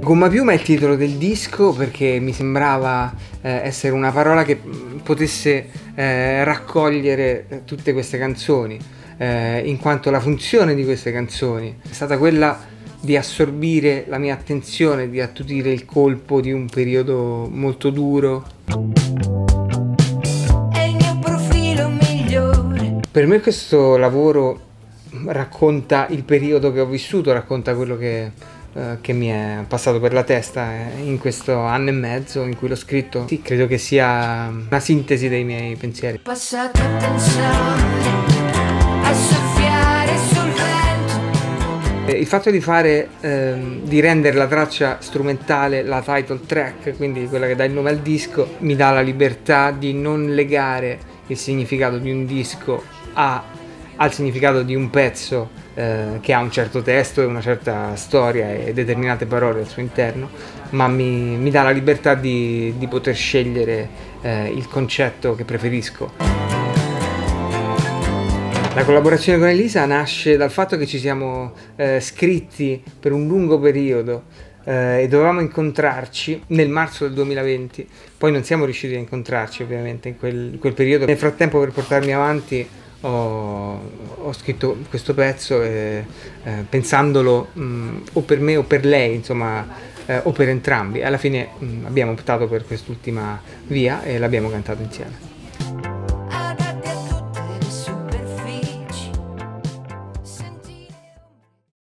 Gommapiuma è il titolo del disco perché mi sembrava essere una parola che potesse raccogliere tutte queste canzoni, in quanto la funzione di queste canzoni è stata quella di assorbire la mia attenzione, di attutire il colpo di un periodo molto duro. È il mio profilo migliore. Per me questo lavoro racconta il periodo che ho vissuto, racconta quello che mi è passato per la testa in questo anno e mezzo in cui l'ho scritto. Sì, credo che sia una sintesi dei miei pensieri. Passato a pensare, a soffiare sul vento. Il fatto di rendere la traccia strumentale la title track, quindi quella che dà il nome al disco, mi dà la libertà di non legare il significato di un disco al significato di un pezzo che ha un certo testo e una certa storia e determinate parole al suo interno, ma mi dà la libertà di poter scegliere il concetto che preferisco. La collaborazione con Elisa nasce dal fatto che ci siamo scritti per un lungo periodo e dovevamo incontrarci nel marzo del 2020, poi non siamo riusciti a incontrarci ovviamente in quel periodo. Nel frattempo, per portarmi avanti, ho scritto questo pezzo pensandolo o per me o per lei, insomma, o per entrambi. Alla fine abbiamo optato per quest'ultima via e l'abbiamo cantato insieme.